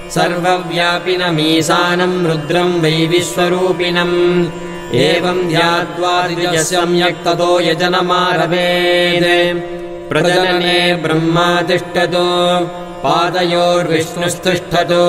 सर्वव्यापिनमीशानं रुद्रं वै विश्वरूपिणम् एवं ध्यात्वा सम्यक् ततो यजनमारभेत् प्रजनने ब्रह्मा तिष्ठतो पादयोर्विष्णुस्तिष्ठतो।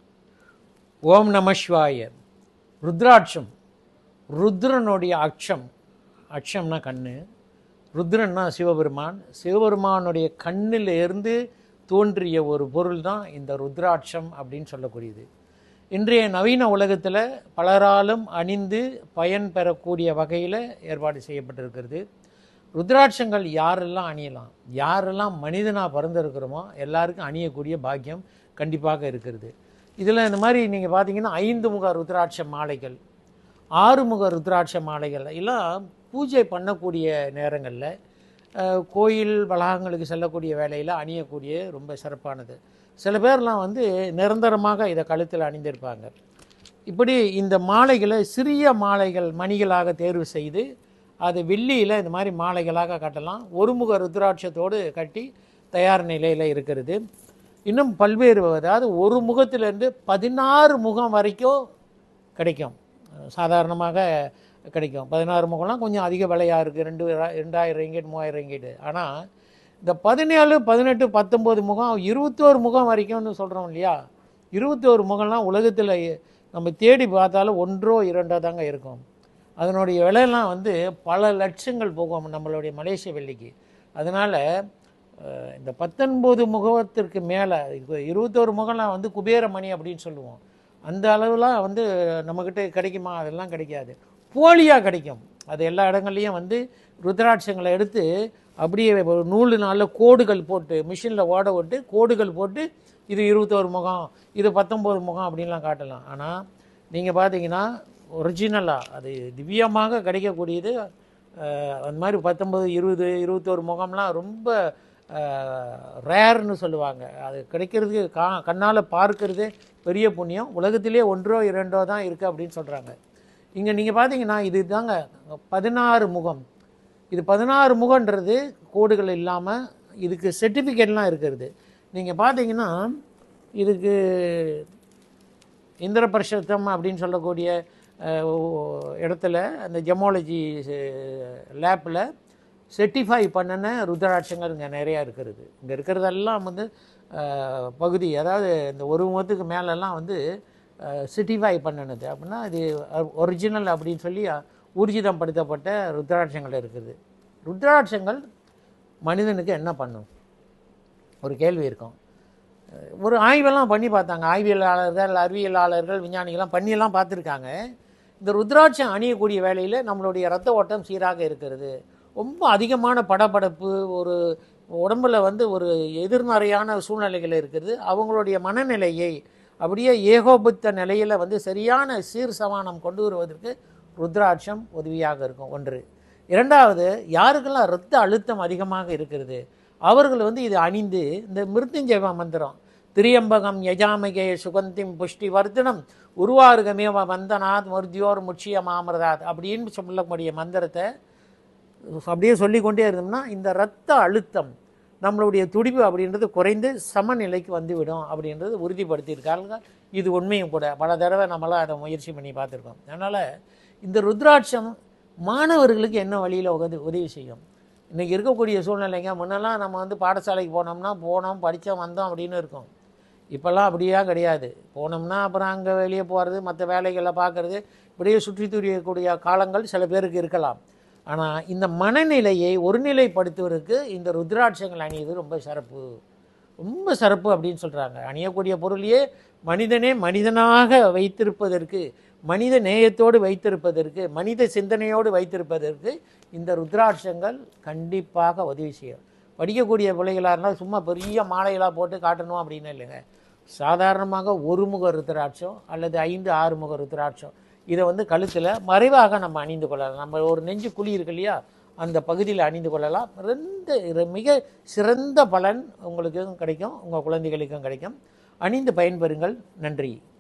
ஓம் நம சிவாய. ருத்ராட்சம், ருத்ரனுடைய அக்ஷம்னா கண்ணு, ருத்ரன்னா சிவபெருமான், சிவபெருமானுடைய கண்ணில் இருந்து தோன்றிய ஒரு பொருள் தான் இந்த ருத்ராட்சம் அப்படின்னு சொல்லக்கூடியது. இன்றைய நவீன உலகத்தில் பலராலும் அணிந்து பயன் பெறக்கூடிய வகையில் ஏற்பாடு செய்யப்பட்டிருக்கிறது. ருத்ராட்சங்கள் யாரெல்லாம் அணியலாம், யாரெல்லாம் மனிதனாக பிறந்திருக்கிறோமோ எல்லாருக்கும் அணியக்கூடிய பாக்கியம் கண்டிப்பாக இருக்கிறது. இதில் இந்த மாதிரி நீங்கள் பார்த்தீங்கன்னா 5 முக ருத்ராட்ச மாலைகள், 6 முக ருத்ராட்ச மாலைகள் எல்லாம் பூஜை பண்ணக்கூடிய நேரங்களில் கோயில் வளாகங்களுக்கு செல்லக்கூடிய வேலையில் அணியக்கூடிய ரொம்ப சிறப்பானது. சில பேர்லாம் நிரந்தரமாக இதை கழுத்தில் அணிந்திருப்பாங்க. இப்படி இந்த மாலைகளை சிறிய மாலைகள் மணிகளாக தேர்வு செய்து அது வெள்ளியில் இந்த மாதிரி மாலைகளாக கட்டலாம். ஒரு முக ருத்ராட்சத்தோடு கட்டி தயார் நிலையில் இருக்கிறது. இன்னும் பல்வேறு, அதாவது ஒரு முகத்திலேருந்து 16 முகம் வரைக்கும் கிடைக்கும், சாதாரணமாக கிடைக்கும். 16 முகம்லாம் கொஞ்சம் அதிக விலையாக இருக்குது, 2000 ரிங்கெட் 3000 ரிங்கெட். ஆனால் இந்த 17, 18, 19 முகம், 21 முகம் வரைக்கும்னு சொல்கிறோம் இல்லையா, 21 முகம்லாம் உலகத்தில் நம்ம தேடி பார்த்தாலும் 1 2 தாங்க இருக்கும். அதனுடைய விலையெல்லாம் பல லட்சங்கள் போகும் நம்மளுடைய மலேசிய வெள்ளிக்கு. அதனால் இந்த 19 முகத்திற்கு மேலே 21 முகம்லாம் குபேர மணி அப்படின்னு சொல்லுவோம். அந்த அளவுலாம் நம்மக்கிட்ட கிடைக்குமா? அதெல்லாம் கிடைக்காது, போலியாக கிடைக்கும். அது எல்லா இடங்கள்லையும் ருத்ராட்சங்களை எடுத்து அப்படியே நூலு நாளில் கோடுகள் போட்டு மிஷினில் ஓட விட்டு கோடுகள் போட்டு இது 21 முகம், இது 19 முகம் அப்படின்லாம் காட்டலாம். ஆனால் நீங்கள் பார்த்தீங்கன்னா ஒரிஜினலாக அது திவ்யமாக கிடைக்கக்கூடியது அந்த மாதிரி 19, 20, 21 முகம்லாம் ரொம்ப ரேர்னு சொல்லுவாங்க. அது கிடைக்கிறதுக்கு கண்ணால் பார்க்கறதே பெரிய புண்ணியம். உலகத்திலே 1 2 தான் இருக்குது அப்படின்னு சொல்கிறாங்க. இங்கே நீங்கள் பார்த்தீங்கன்னா இது தாங்க 16 முகம். இது 16 முகன்றது கோடுகள் இல்லாமல் இதுக்கு சர்டிஃபிகேட்லாம் இருக்கிறது. நீங்கள் பார்த்தீங்கன்னா இதுக்கு இந்திர பரிஷத்தம் அப்படின்னு சொல்லக்கூடிய இடத்துல அந்த ஜெமாலஜி லேப்பில் செர்டிஃபை பண்ணின ருத்ராட்சங்கள் இங்கே நிறையா இருக்கிறது. இங்கே இருக்கிறதெல்லாம் பகுதி, அதாவது இந்த ஒரு முகத்துக்கு மேலெல்லாம் செர்டிஃபை பண்ணினது அப்படின்னா இது ஒரிஜினல் அப்படின்னு சொல்லி ஊர்ஜிதம் படுத்தப்பட்ட ருத்ராட்சங்கள் இருக்குது. ருத்ராட்சங்கள் மனிதனுக்கு என்ன பண்ணும் ஒரு கேள்வி இருக்கும். ஒரு ஆய்வெல்லாம் பண்ணி பார்த்தாங்க, ஆய்வியலாளர்கள், அறிவியலாளர்கள், விஞ்ஞானிகள்லாம் பண்ணியெல்லாம் பார்த்துருக்காங்க. இந்த ருத்ராட்சம் அணியக்கூடிய வேளையில் நம்மளுடைய இரத்த ஓட்டம் சீராக இருக்கிறது, ரொம்ப அதிகமான படபடப்பு, ஒரு உடம்பில் ஒரு எதிர்மறையான சூழ்நிலைகள் இருக்கிறது. அவங்களுடைய மனநிலையை அப்படியே ஏகோபித்த நிலையில் சரியான சீர் சமானம் கொண்டு வருவதற்கு ருத்ராட்சம் உதவியாக இருக்கும். ஒன்று. இரண்டாவது, யாருக்கெல்லாம் இரத்த அழுத்தம் அதிகமாக இருக்கிறது அவர்கள் இது அணிந்து இந்த மிருத்யுஞ்சய மந்திரம் திரியம்பகம் யஜாமகே சுகந்திம் புஷ்டி வர்தனம் உருவாருகமே வந்தனாத் மருத்யோர் முட்சிய மாமிரதாத் அப்படின்னு சொல்லக்கூடிய மந்திரத்தை அப்படியே சொல்லிக்கொண்டே இருந்தோம்னா இந்த இரத்த அழுத்தம், நம்மளுடைய துடிப்பு அப்படின்றது குறைந்து சமநிலைக்கு வந்துவிடும் அப்படின்றது உறுதிப்படுத்தியிருக்காங்க. இது உண்மையும் கூட. பல தடவை நம்மளாம் அதை முயற்சி பண்ணி பார்த்துருக்கோம். அதனால் இந்த ருத்ராட்சம் மாணவர்களுக்கு என்ன வழியில் உதவி செய்யும்? இன்றைக்கி இருக்கக்கூடிய சூழ்நிலைங்க, முன்னெல்லாம் நம்ம பாடசாலைக்கு போனோம் படித்தோம் வந்தோம் அப்படின்னு இருக்கும். இப்போல்லாம் அப்படியா கிடையாது. போனோம்னா அப்புறம் அங்கே வெளியே போகிறது, மற்ற வேலைகளை பார்க்குறது, இப்படியே சுற்றி துரியக்கூடிய காலங்கள் சில பேருக்கு இருக்கலாம். ஆனால் இந்த மனநிலையை ஒருநிலைப்படுத்துவதற்கு இந்த ருத்ராட்சங்கள் அணியது ரொம்ப சிறப்பு அப்படின்னு சொல்கிறாங்க. அணியக்கூடிய பொருளையே மனிதனே மனிதனாக வைத்திருப்பதற்கு, மனித நேயத்தோடு வைத்திருப்பதற்கு, மனித சிந்தனையோடு வைத்திருப்பதற்கு இந்த ருத்ராட்சங்கள் கண்டிப்பாக உதவி செய்யும். படிக்கக்கூடிய பிள்ளைகளாக இருந்தால் சும்மா பெரிய மாலைகளாக போட்டு காட்டணும் அப்படின்னு இல்லைங்க. சாதாரணமாக ஒரு முக ருத்ராட்சம் அல்லது 5, 6 முக ருத்ராட்சம் இதை கழுத்தில் மறைவாக நம்ம அணிந்து கொள்ளலாம். நம்ம ஒரு நெஞ்சு குழி இருக்கு இல்லையா, அந்த பகுதியில் அணிந்து கொள்ளலாம். மிக சிறந்த பலன் உங்களுக்கும் கிடைக்கும், உங்கள் குழந்தைகளுக்கும் கிடைக்கும். அணிந்து பயன்பெறுங்கள். நன்றி.